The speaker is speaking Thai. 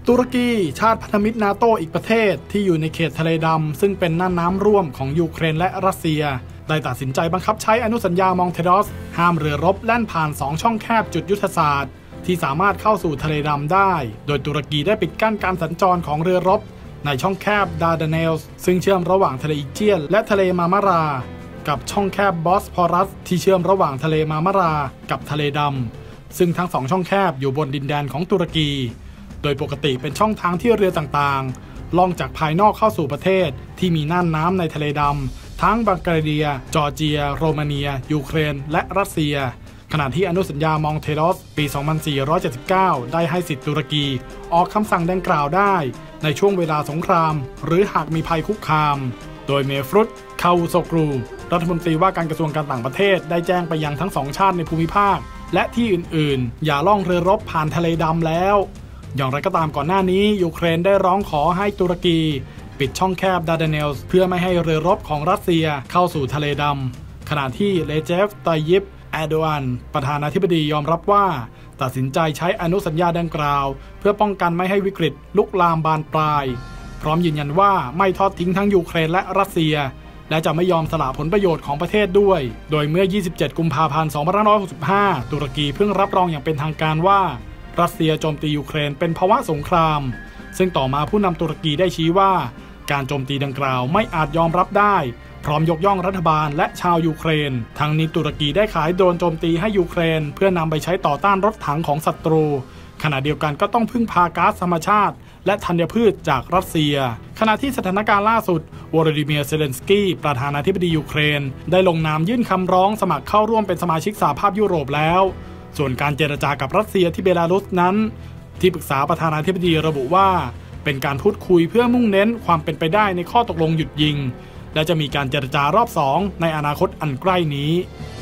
ตุรกีชาติพันธมิตรนาโตอีกประเทศที่อยู่ในเขตทะเลดำซึ่งเป็นน่านน้ำร่วมของยูเครนและรัสเซียได้ตัดสินใจบังคับใช้อนุสัญญามองเทดอสห้ามเรือรบแล่นผ่าน2ช่องแคบจุดยุทธศาสตร์ที่สามารถเข้าสู่ทะเลดำได้โดยตุรกีได้ปิดกั้นการสัญจรของเรือรบในช่องแคบดาร์ดาเนลส์ซึ่งเชื่อมระหว่างทะเลอีเจียนและทะเลมามารากับช่องแคบบอสพอรัสที่เชื่อมระหว่างทะเลมามารากับทะเลดำซึ่งทั้ง2ช่องแคบอยู่บนดินแดนของตุรกีโดยปกติเป็นช่องทางที่เรือต่างๆล่องจากภายนอกเข้าสู่ประเทศที่มีน่านน้ำในทะเลดำทั้งบัลแกเรียจอร์เจียโรมาเนียยูเครนและรัสเซียขณะที่อนุสัญญามองเทดอสปี 2479 ได้ให้สิทธิตุรกีออกคำสั่งดังกล่าวได้ในช่วงเวลาสงครามหรือหากมีภัยคุกคามโดยเมฟรุตคาวูโซกรูรัฐมนตรีว่าการกระทรวงการต่างประเทศได้แจ้งไปยังทั้ง2ชาติในภูมิภาคและที่อื่นๆอย่าล่องเรือรบผ่านทะเลดำแล้วอย่างไรก็ตามก่อนหน้านี้ยูเครนได้ร้องขอให้ตุรกีปิดช่องแคบดาร์ดาเนลส์เพื่อไม่ให้เรือรบของรัสเซียเข้าสู่ทะเลดำขณะที่เรเจฟ ไตยิป แอร์โดอันประธานาธิบดียอมรับว่าตัดสินใจใช้อนุสัญญาดังกล่าวเพื่อป้องกันไม่ให้วิกฤตลุกลามบานปลายพร้อมยืนยันว่าไม่ทอดทิ้งทั้งยูเครนและรัสเซียและจะไม่ยอมสละผลประโยชน์ของประเทศด้วยโดยเมื่อ 27 กุมภาพันธ์ 2565 ตุรกีเพิ่งรับรองอย่างเป็นทางการว่ารัสเซียโจมตียูเครนเป็นภาวะสงครามซึ่งต่อมาผู้นำตุรกีได้ชี้ว่าการโจมตีดังกล่าวไม่อาจยอมรับได้พร้อมยกย่องรัฐบาลและชาวยูเครนทั้งนี้ตุรกีได้ขายโดรนโจมตีให้ยูเครนเพื่อนำไปใช้ต่อต้านรถถังของศัตรูขณะเดียวกันก็ต้องพึ่งพาก๊าซธรรมชาติและธัญพืชจากรัสเซียขณะที่สถานการณ์ล่าสุดวลาดิเมียร์ เซเลนสกี้ประธานาธิบดียูเครนได้ลงนามยื่นคำร้องสมัครเข้าร่วมเป็นสมาชิกสหภาพยุโรปแล้วส่วนการเจรจากับรัสเซียที่เบลารุสนั้นที่ปรึกษาประธานาธิบดีระบุว่าเป็นการพูดคุยเพื่อมุ่งเน้นความเป็นไปได้ในข้อตกลงหยุดยิงและจะมีการเจรจารอบ2ในอนาคตอันใกล้นี้